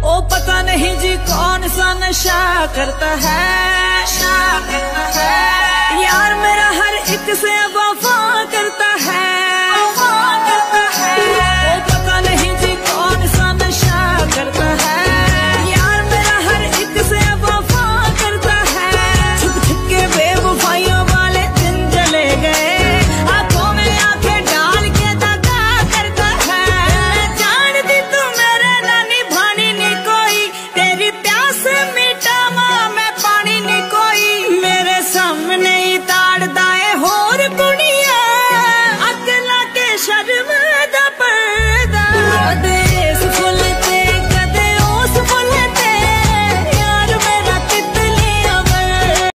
ओ पता नहीं जी कौन सा नशा करता है, यार मेरा हर एक से अब